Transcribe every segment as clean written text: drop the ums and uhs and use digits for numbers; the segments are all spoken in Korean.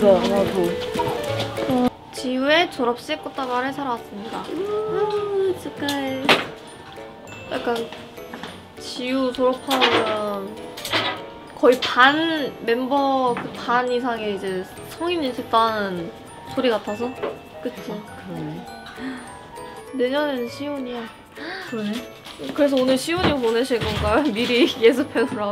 맞아, 나도. 지우의 졸업식 꽃다발을 사러 왔습니다. 축하해. 약간 지우 졸업하면 거의 반 멤버 그 반 이상의 이제 성인이 됐다는 소리 같아서. 그치? 그러네. 내년에는 시온이야. 그러네. 그래서 오늘 시온이 보내실 건가요? 미리 예습해놓으라고?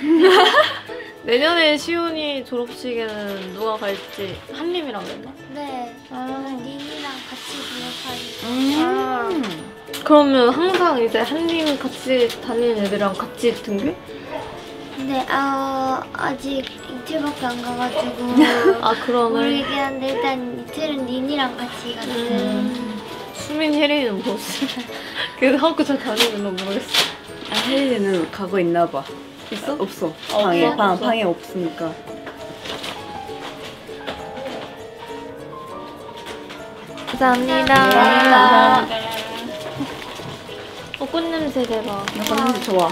내년에 시온이 졸업식에는 누가 갈지 한림이랑 맨날? 네. 아. 닌이랑 같이 졸업하니까. 그러면 항상 이제 한림 같이 다니는 애들이랑 같이 등교? 근데 아직 이틀밖에 안 가가지고 아 그러네. 모르긴 한데 일단 이틀은 닌이랑 같이 갔어요. 수민 혜린이는 뭐지? 그 학교 잘 다니는 거 모르겠어. 아, 혜린이는 가고 있나 봐. 있어? 없어. 없어? 방에 없으니까. 감사합니다. 꽃냄새 대박. 약간 냄새 좋아.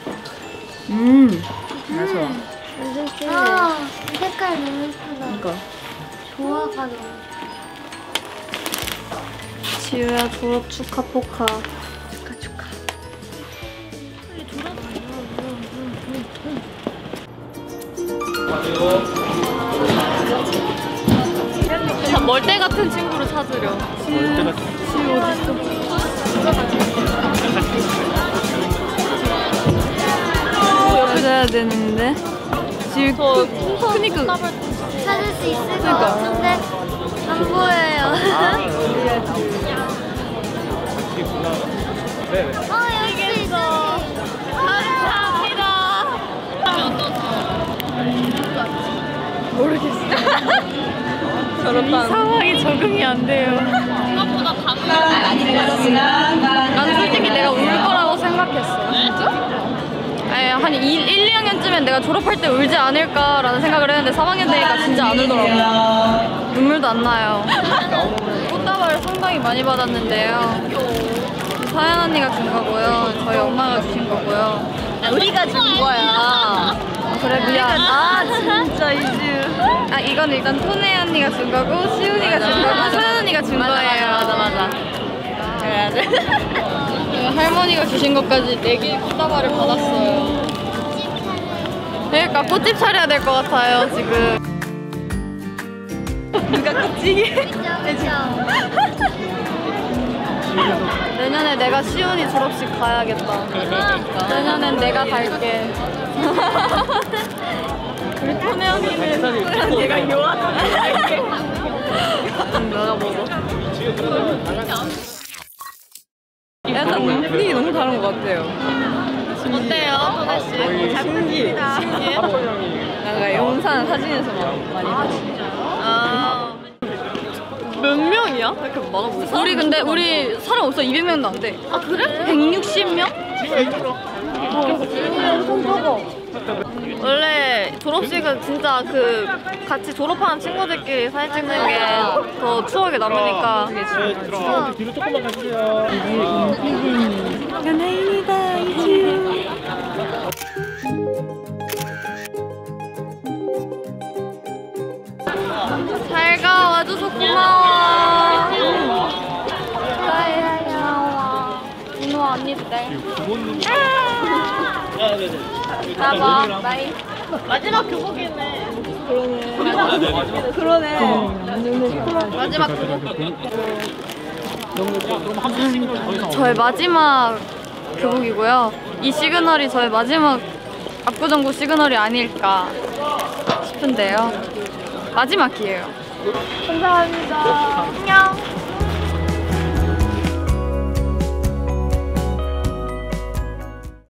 나 좋아. 완전 찐해. 색깔 너무 예쁘다. 그러니까. 조화가 너무. 지우야 졸업 축하 포카. 축하. 참 멀대 같은 친구를 찾으려. 지우 어딨어? 옆에 둬야 되는데. 지금 크니까. 찾을 수 있을 것 같은데 안 보여요. 여기 있어. 감사합니다. 모르겠어. 이 상황이 적응이 안 돼요. 생각보다 난 솔직히 내가 울 거라고 생각했어. 진짜? 아니, 한 1, 2학년쯤엔 내가 졸업할 때 울지 않을까라는 생각을 했는데 3학년 되니까 진짜 안 울더라고요. 눈물도 안 나요. 꽃다발을 상당히 많이 받았는데요. 사연 언니가 준 거고요. 저희 엄마가 주신 거고요. 우리가 준 거야. 그래 미안. 아, 진짜 이즈. 아 이건 일단 토네 언니가 준 거고 시훈이가 준 거고 소연 언니가 준 거예요. 맞아. 그래야 돼. 할머니가 주신 것까지 4개의 꽃다발을 받았어요. 그러니까 꽃집 차려야 될 것 같아요 지금. 누가 껍질이? 내년에 내가 시훈이 졸업식 가야겠다. 내년엔 내가 갈게. 우리 토네 언니는 내가 요하잖아. 너가 먹어. 약간 분위기 너무 다른 것 같아요. 어때요, 토네 씨? 잘 부탁드립니다. 신기해? 뭔가 영상 사진에서만 많이 봤어. 몇 명이야? 이렇게 많아 보여. 우리 근데 우리 사람 없어. 200명도 안 돼. 아 그래? 160명? 엄청 적어. 원래 졸업식은 진짜 그 같이 졸업하는 친구들끼리 사진 찍는 게 더 추억에 남으니까. 뒤로 조금만 가주세요. 연예인이다 이즈. 잘가 와줘서 고마워. 고마워. 민호 언니들. 나봐. 바이. 마지막 교복이네. 그러네. 마지막 교복. 저의 마지막 교복이고요. 이 시그널이 저의 마지막 압구정고 시그널이 아닐까 싶은데요. 마지막 기회예요. 감사합니다. 안녕.